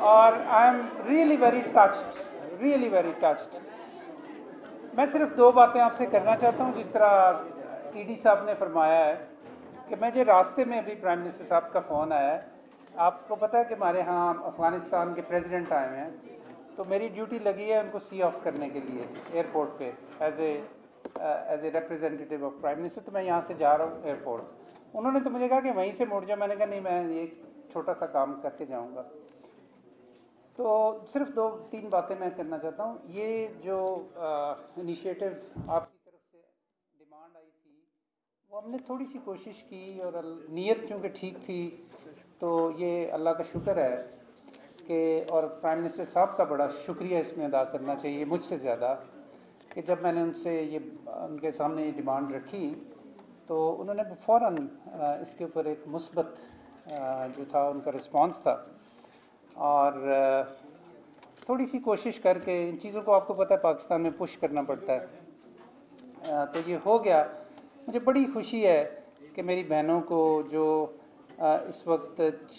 और I am really very touched. मैं सिर्फ दो बातें आपसे करना चाहता हूँ। जिस तरह ईडी साहब ने फरमाया है कि मुझे रास्ते में अभी प्राइम मिनिस्टर साहब का फ़ोन आया है। आपको पता है कि हमारे यहाँ अफ़गानिस्तान के प्रेसिडेंट आए हुए हैं, तो मेरी ड्यूटी लगी है उनको सी ऑफ करने के लिए एयरपोर्ट पे as a representative of prime minister. तो मैं यहाँ से जा रहा हूँ एयरपोर्ट। उन्होंने तो मुझे कहा कि वहीं से मुड़ जाओ। मैंने कहा नहीं, मैं ये छोटा सा काम करके जाऊँगा। तो सिर्फ दो तीन बातें मैं करना चाहता हूँ। ये जो इनिशिएटिव आपकी तरफ से डिमांड आई थी, वो हमने थोड़ी सी कोशिश की, और नीयत चूँकि ठीक थी, तो ये अल्लाह का शुक्र है कि, और प्राइम मिनिस्टर साहब का बड़ा शुक्रिया इसमें अदा करना चाहिए मुझसे ज़्यादा, कि जब मैंने उनसे ये उनके सामने ये डिमांड रखी तो उन्होंने फ़ौरन इसके ऊपर एक मुस्बत जो था उनका रिस्पांस था, और थोड़ी सी कोशिश करके इन चीज़ों को, आपको पता है पाकिस्तान में पुश करना पड़ता है, तो ये हो गया। मुझे बड़ी खुशी है कि मेरी बहनों को जो इस वक्त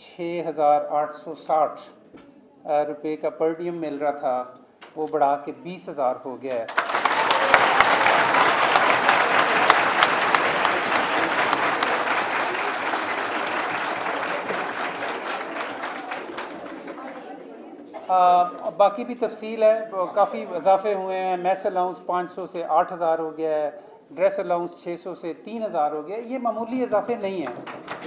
6,860 रुपये का पर डीएम मिल रहा था, वो बढ़ा के 20,000 हो गया है। बाकी भी तफसील है, काफ़ी इजाफे हुए हैं। मैस अलाउंस 500 से 8,000 हो गया है, ड्रेस अलाउंस 600 से 3,000 हो गया है। ये मामूली इजाफे नहीं हैं।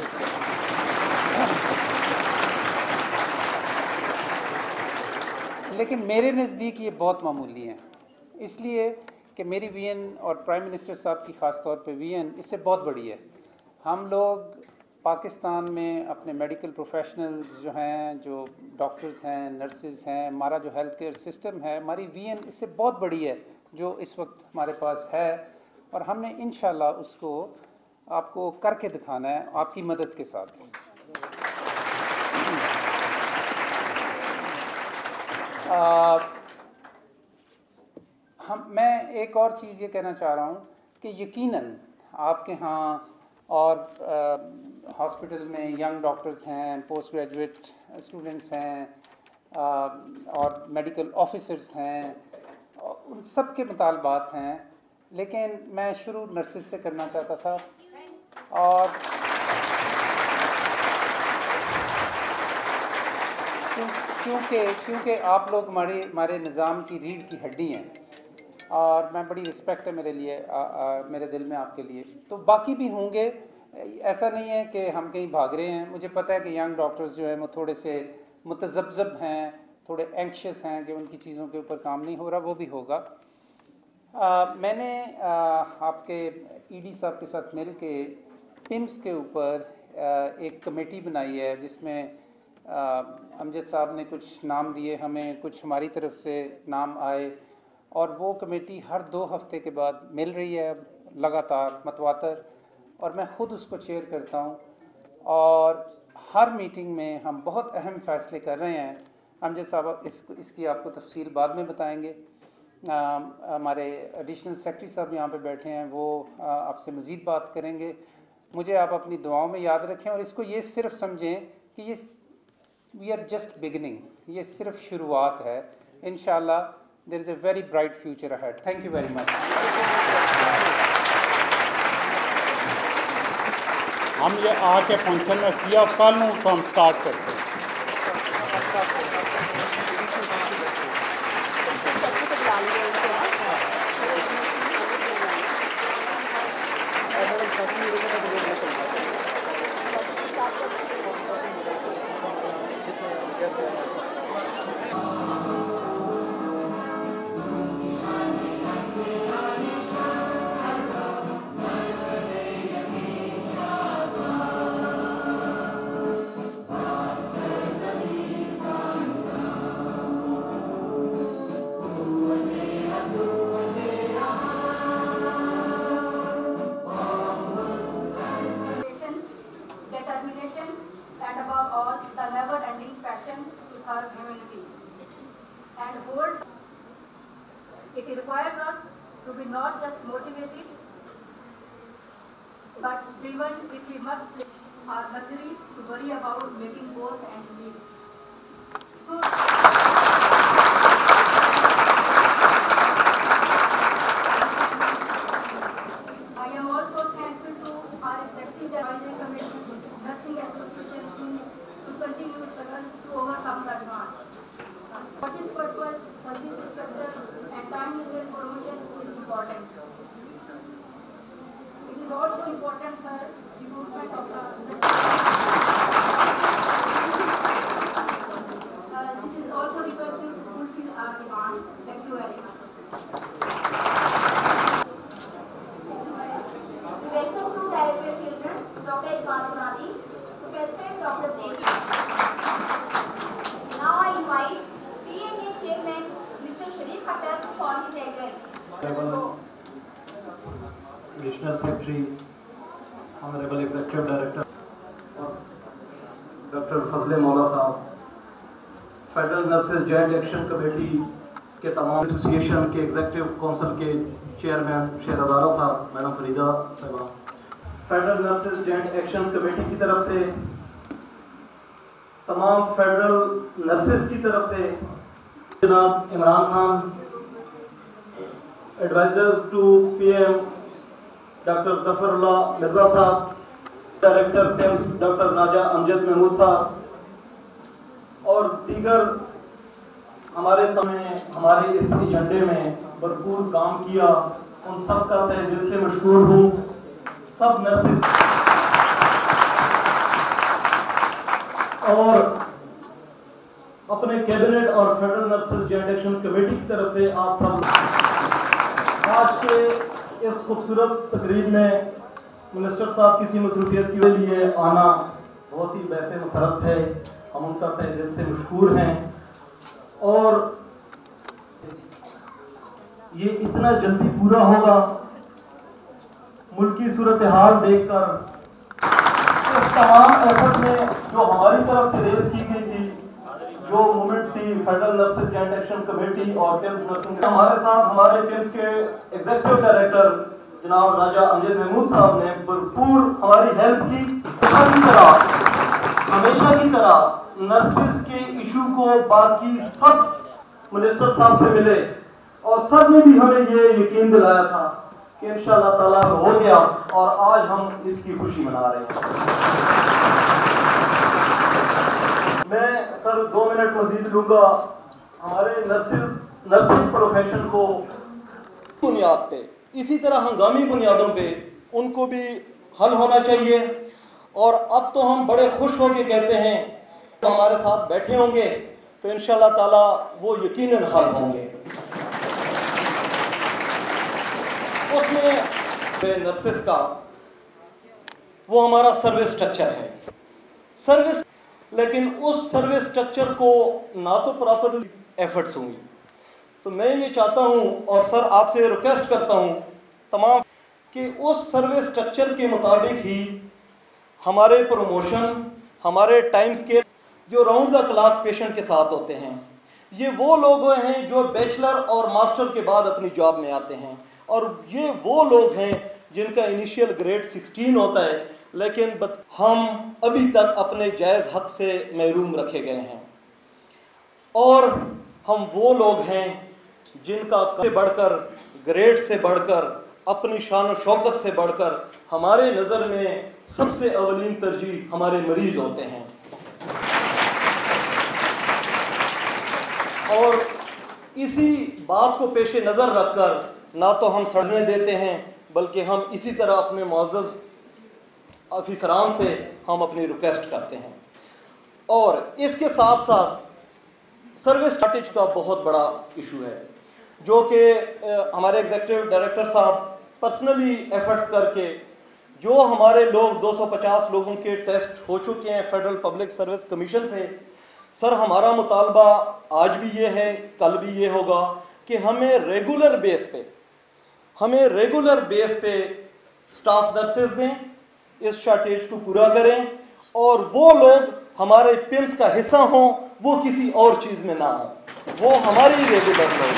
लेकिन मेरे नज़दीक ये बहुत मामूली हैं, इसलिए कि मेरी वीएन और प्राइम मिनिस्टर साहब की ख़ास तौर पे वीएन इससे बहुत बड़ी है। हम लोग पाकिस्तान में अपने मेडिकल प्रोफेशनल्स जो हैं, जो डॉक्टर्स हैं, नर्सेज हैं, हमारा जो हेल्थ केयर सिस्टम है, हमारी वीएन इससे बहुत बड़ी है जो इस वक्त हमारे पास है, और हमने इंशाल्लाह उसको आपको करके दिखाना है आपकी मदद के साथ। मैं एक और चीज़ ये कहना चाह रहा हूँ कि यकीनन आपके यहाँ और हॉस्पिटल में यंग डॉक्टर्स हैं, पोस्ट ग्रेजुएट स्टूडेंट्स हैं, और मेडिकल ऑफिसर्स हैं, उन सब के मुतालबात हैं। लेकिन मैं शुरू नर्सेज से करना चाहता था, और क्योंकि आप लोग हमारे निज़ाम की रीढ़ की हड्डी हैं, और मैं बड़ी रिस्पेक्ट है मेरे लिए, मेरे दिल में आपके लिए। तो बाकी भी होंगे, ऐसा नहीं है कि हम कहीं भाग रहे हैं। मुझे पता है कि यंग डॉक्टर्स जो हैं वो थोड़े से मुतज़ब्ज़ब हैं, थोड़े एंक्शस हैं कि उनकी चीज़ों के ऊपर काम नहीं हो रहा, वो भी होगा। मैंने आपके ईडी साहब के साथ मिल के पिम्स के ऊपर एक कमेटी बनाई है, जिसमें अमजद साहब ने कुछ नाम दिए हमें, कुछ हमारी तरफ से नाम आए, और वो कमेटी हर 2 हफ्ते के बाद मिल रही है लगातार मतवातर, और मैं ख़ुद उसको चेयर करता हूँ। और हर मीटिंग में हम बहुत अहम फ़ैसले कर रहे हैं। अमजद साहब इसकी आपको तफसील बाद में बताएंगे। हमारे एडिशनल सेक्रेटरी साहब यहाँ पे बैठे हैं, वो आपसे मज़ीद बात करेंगे। मुझे आप अपनी दुआओं में याद रखें, और इसको ये सिर्फ समझें कि ये वी आर जस्ट बिगिनिंग, ये सिर्फ शुरुआत है। इंशाल्लाह there is a very bright future ahead. Thank you very much. हम ये आके फंक्शन में सी ऑफ कल हूँ तो हम स्टार्ट करते हैं। It requires us to be not just motivated, but driven if we must our luxury to worry about making both ends meet. So to overcome the demand. For this purpose, service structure and time-limited promotion is important. It is also important, sir, recruitment of the this is also required to fulfill our demands. Thank you very much. Welcome to Director Children, Dr. Ismail, Professor Dr. J. Now I invite PMA Chairman Mr. Sharif Khattar for his address. Additional Secretary, Honorable Executive Director, Dr. Fazle Maula Sahab, federal nurses joint action committee के तमाम association के executive council के chairman Sherdara साहब, madam Farida साहबा, federal nurses joint action committee की तरफ से तमाम फेडरल नर्सेज की तरफ से जनाब Imran Khan, adviser to PM doctor Zafar Mirza साहब, director PIMS doctor Raja Amjad Mahmood साहब और दीगर हमारे इस एजेंडे में भरपूर काम किया, उन सब का तहे दिल से मशकूर हूँ। सब नर्सेज और अपने कैबिनेट और federal nurses joint action committee की तरफ से आप सब आज के इस खूबसूरत तकरीब में मिनिस्टर साहब किसी मसरूफियत के लिए आना बहुत ही वैसे मसरत है, हम उनका तहे दिल से मशकूर हैं। और ये इतना जल्दी पूरा होगा, मुल्क की सूरत हाल देखकर इस तमाम एफर्ट में जो हमारी तरफ से रेज की गई थी, जो मूवमेंट थी federal nurses joint action committee और PIMS नर्सिंग, हमारे साथ हमारे PIMS के एग्जीक्यूटिव डायरेक्टर जनाब राजा अमजद महमूद साहब ने भरपूर हमारी हेल्प की। हमेशा की तरह नर्सेज के इशू को बाकी सब मिनिस्टर साहब से मिले और सब ने भी हमें ये यकीन दिलाया था कि इंशाअल्लाह ताला हो गया और आज हम इसकी खुशी मना रहे हैं। मैं सर 2 मिनट मजीद लूंगा। हमारे नर्सिंग प्रोफेशन को बुनियाद पे, इसी तरह हंगामी बुनियादों पे उनको भी हल होना चाहिए। और अब तो हम बड़े खुश होकर कहते हैं तो हमारे साथ बैठे होंगे तो इंशाअल्लाह ताला वो यकीनन हल होंगे। उसमें नर्सेस का वो हमारा सर्विस स्ट्रक्चर है, सर्विस, लेकिन उस सर्विस स्ट्रक्चर को ना तो प्रॉपरली एफर्ट्स होंगी। तो मैं ये चाहता हूँ और सर आपसे रिक्वेस्ट करता हूँ तमाम कि उस सर्विस स्ट्रक्चर के मुताबिक ही हमारे प्रमोशन, हमारे टाइम स्केल जो राउंड द क्लॉक पेशेंट के साथ होते हैं, ये वो लोग हैं जो बैचलर और मास्टर के बाद अपनी जॉब में आते हैं, और ये वो लोग हैं जिनका इनिशियल ग्रेड 16 होता है, लेकिन हम अभी तक अपने जायज़ हक से महरूम रखे गए हैं। और हम वो लोग हैं जिनका से बढ़कर, ग्रेड से बढ़कर, अपनी शान और शौकत से बढ़कर हमारे नज़र में सबसे अवलीन तरजीह हमारे मरीज़ होते हैं। और इसी बात को पेश नज़र रखकर ना तो हम सड़ने देते हैं, बल्कि हम इसी तरह अपने मुअज़्ज़ज़ ऑफिसरान से हम अपनी रिक्वेस्ट करते हैं। और इसके साथ साथ सर्विस शॉर्टेज का बहुत बड़ा इशू है, जो कि हमारे एग्जीक्यूटिव डायरेक्टर साहब पर्सनली एफर्ट्स करके, जो हमारे लोग 250 लोगों के टेस्ट हो चुके हैं फेडरल पब्लिक सर्विस कमीशन से। सर हमारा मुतालबा आज भी ये है, कल भी ये होगा कि हमें रेगुलर बेस पे स्टाफ नर्सेज दें, इस शॉर्टेज को पूरा करें, और वो लोग हमारे PIMS का हिस्सा हों, वो किसी और चीज़ में ना हो, वो हमारी रेगुलर लोग।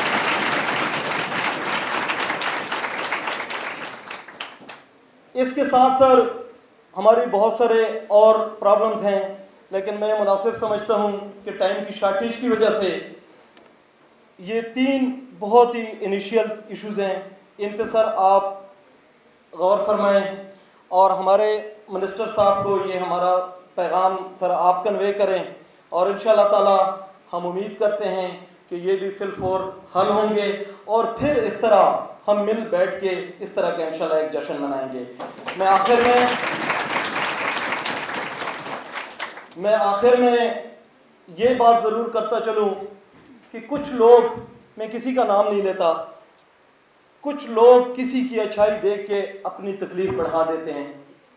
इसके साथ सर हमारी बहुत सारे और प्रॉब्लम्स हैं, लेकिन मैं मुनासिब समझता हूँ कि टाइम की शॉर्टेज की वजह से ये 3 बहुत ही इनिशियल इश्यूज़ हैं, इन पे सर आप गौर फरमाएं और हमारे मिनिस्टर साहब को ये हमारा पैगाम सर आप कन्वे करें और इंशाअल्लाह ताला हम उम्मीद करते हैं कि ये भी फिलफोर हल होंगे और फिर इस तरह हम मिल बैठ के इस तरह का इंशाअल्लाह एक जश्न मनाएंगे। मैं आखिर में ये बात ज़रूर करता चलूँ कि कुछ लोग, मैं किसी का नाम नहीं लेता, कुछ लोग किसी की अच्छाई देख के अपनी तकलीफ बढ़ा देते हैं।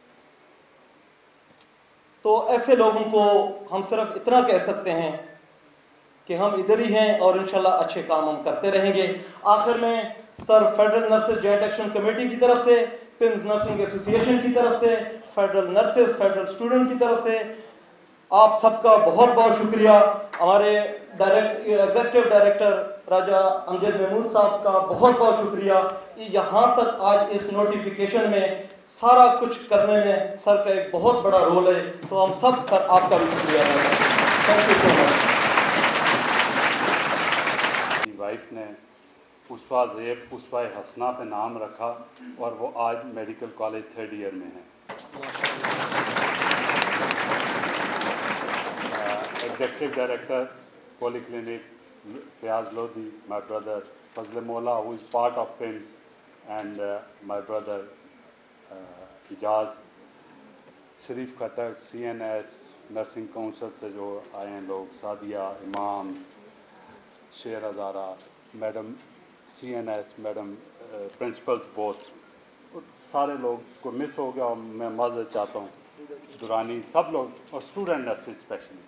तो ऐसे लोगों को हम सिर्फ इतना कह सकते हैं कि हम इधर ही हैं और इंशाल्लाह अच्छे काम हम करते रहेंगे। आखिर में sir, federal nurses joint action committee की तरफ से, पिम्स नर्सिंग एसोसिएशन की तरफ से, फेडरल नर्सेज, फेडरल स्टूडेंट की तरफ से आप सबका बहुत बहुत शुक्रिया। हमारे एग्जीक्यूटिव डायरेक्टर राजा अमजद महमूद साहब का बहुत बहुत शुक्रिया। यहाँ तक आज इस नोटिफिकेशन में सारा कुछ करने में सर का एक बहुत बड़ा रोल है, तो हम सब सर आपका भी शुक्रिया है। Thank you so much. Wife ने पुष्पा ज़ेब पुष्पा हसना पे नाम रखा और वो आज मेडिकल कॉलेज 3rd ईयर में है। Executive Director, Polyclinic, Fiyaz Lodi, my brother, Fazle Mola, who is part of PIMS, and my brother, Ijaz, Sharif Khatak, CNS, Nursing Council से जो आए हैं लोग, Sadia, Imam, Sher Hazara, madam CNS, madam principals both, सारे लोग को मिस हो गया और मैं माज़रत चाहता हूँ, दुरानी, सब लोग और स्टूडेंट नर्सेज स्पेशली।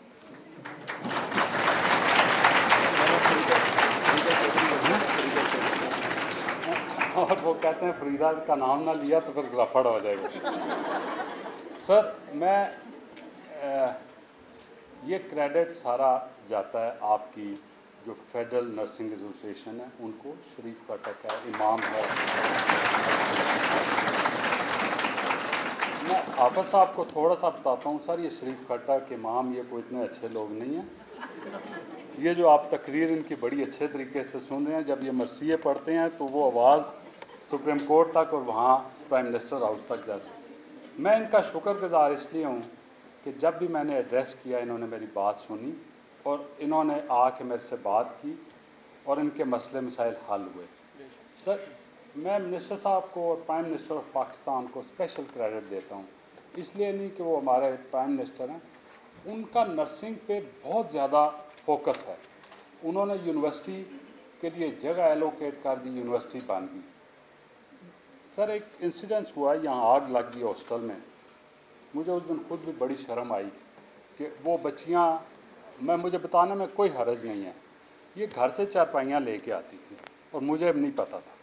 और वो कहते हैं फरीदा का नाम ना लिया तो फिर रफड़ हो जाएगा। सर, मैं ये क्रेडिट सारा जाता है आपकी जो फेडरल नर्सिंग एसोसिएशन है उनको, शरीफ कटक है, इमाम है। मैं हाफिज साहब को थोड़ा सा बताता हूँ सर, ये शरीफ कटक, इमाम, ये कोई इतने अच्छे लोग नहीं हैं। ये जो आप तकरीर इनकी बड़ी अच्छे तरीके से सुन रहे हैं, जब ये मरसिए पढ़ते हैं तो वो आवाज़ सुप्रीम कोर्ट तक और वहाँ प्राइम मिनिस्टर हाउस तक जाती है। मैं इनका शुक्रगुज़ार इसलिए हूँ कि जब भी मैंने एड्रेस किया इन्होंने मेरी बात सुनी और इन्होंने आके मेरे से बात की और इनके मसले मसाइल हल हुए। सर, मैं मिनिस्टर साहब को और प्राइम मिनिस्टर ऑफ पाकिस्तान को स्पेशल क्रेडिट देता हूँ, इसलिए नहीं कि वो हमारे प्राइम मिनिस्टर हैं, उनका नर्सिंग पे बहुत ज़्यादा फोकस है। उन्होंने यूनिवर्सिटी के लिए जगह एलोकेट कर दी, यूनिवर्सिटी बन गई। सर, एक इंसिडेंस हुआ, यहाँ आग लग गई हॉस्टल में। मुझे उस दिन खुद भी बड़ी शर्म आई कि वो बच्चियाँ, मुझे बताने में कोई हर्ज नहीं है, ये घर से चारपाइयाँ लेके आती थी और मुझे नहीं पता था।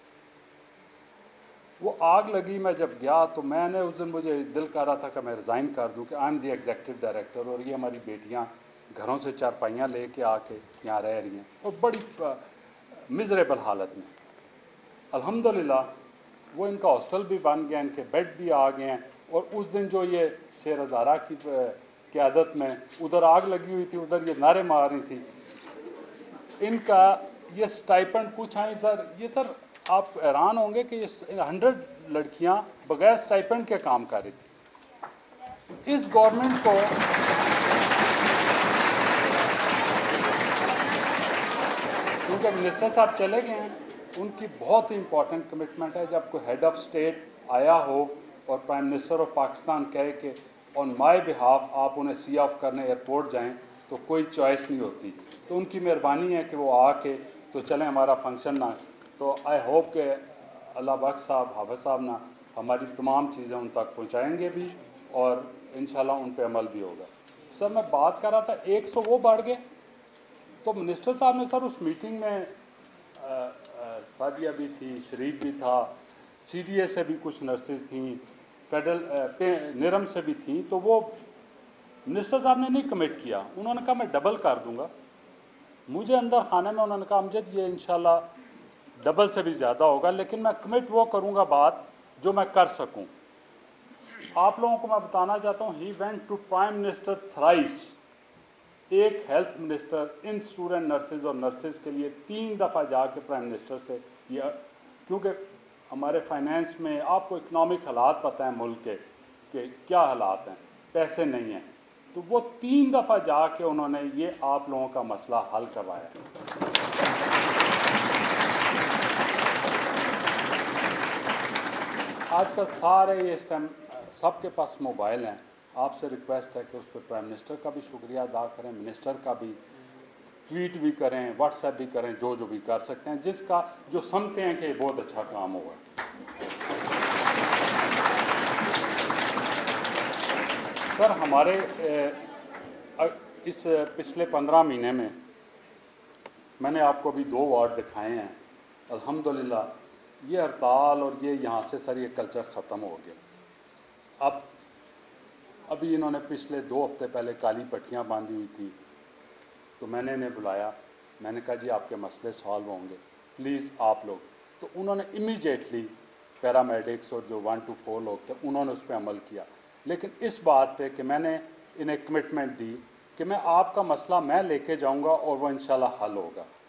वो आग लगी, मैं जब गया तो मैंने उस दिन, मुझे दिल कर रहा था कि मैं रिज़ाइन कर दूं कि I am the executive director और ये हमारी बेटियां घरों से चारपाइयाँ लेके आके यहाँ रह रही हैं और बड़ी मिज़रेबल हालत में। अल्हम्दुलिल्लाह वो इनका हॉस्टल भी बन गया, इनके बेड भी आ गए हैं। और उस दिन जो ये शेर हज़ारा की क़यादत में उधर आग लगी हुई थी, उधर ये नारे मार रही थी, इनका ये स्टाइपेंड कुछ आई सर, ये सर आप हैरान होंगे कि ये 100 लड़कियां बगैर स्टाइपेंड के काम कर रही थी। इस गवर्नमेंट को क्योंकि मिनिस्टर साहब चले गए हैं, उनकी बहुत ही इम्पोर्टेंट कमिटमेंट है। जब कोई हेड ऑफ स्टेट आया हो और प्राइम मिनिस्टर ऑफ पाकिस्तान कहे कि ऑन माय बिहाफ आप उन्हें सी ऑफ करने एयरपोर्ट जाएं, तो कोई चॉइस नहीं होती। तो उनकी मेहरबानी है कि वो आके तो चलें हमारा फंक्शन ना। तो आई होप कि अल्लाह बख्श साहब, हाफिज साहब ना हमारी तमाम चीज़ें उन तक पहुँचाएँगे भी और इंशाल्लाह उन पे अमल भी होगा। सर, मैं बात कर रहा था 100 वो बढ़ गए, तो मिनिस्टर साहब ने सर उस मीटिंग में सादिया भी थी, शरीफ भी था, CDA से भी कुछ नर्सेज थी, फेडरल निरम से भी थी, तो वो मिनिस्टर साहब ने नहीं कमिट किया। उन्होंने कहा मैं डबल कर दूंगा। मुझे अंदर खाने में उन्होंने कहा अमजद ये इंशाल्लाह डबल से भी ज़्यादा होगा, लेकिन मैं कमिट वो करूंगा बात जो मैं कर सकूं। आप लोगों को मैं बताना चाहता हूं, he went to prime minister thrice. एक हेल्थ मिनिस्टर इन स्टूडेंट नर्सेज और नर्सेज के लिए 3 दफ़ा जाके प्राइम मिनिस्टर से, या क्योंकि हमारे फाइनेंस में आपको इकनॉमिक हालात पता है मुल्क के कि क्या हालात हैं, पैसे नहीं हैं, तो वो 3 दफ़ा जाके उन्होंने ये आप लोगों का मसला हल करवाया। आजकल सारे ये इस टाइम सबके पास मोबाइल हैं। आपसे रिक्वेस्ट है कि उस पर प्राइम मिनिस्टर का भी शुक्रिया अदा करें, मिनिस्टर का भी, ट्वीट भी करें, व्हाट्सएप भी करें, जो भी कर सकते हैं, जिसका जो समझते हैं कि बहुत अच्छा काम होगा। सर, हमारे इस पिछले 15 महीने में मैंने आपको अभी 2 वार्ड दिखाए हैं। अल्हम्दुलिल्लाह ये हड़ताल और ये यहाँ से सर ये कल्चर ख़त्म हो गया। अब अभी इन्होंने पिछले 2 हफ्ते पहले काली पट्टियाँ बांधी हुई थी, तो मैंने इन्हें बुलाया। मैंने कहा जी आपके मसले सॉल्व होंगे, प्लीज़ आप लोग। तो उन्होंने इमीडिएटली पैरामेडिक्स और जो 1 to 4 लोग थे उन्होंने उस पर अमल किया। लेकिन इस बात पे कि मैंने इन्हें कमिटमेंट दी कि मैं आपका मसला मैं लेके जाऊंगा और वो इंशाल्लाह हल होगा।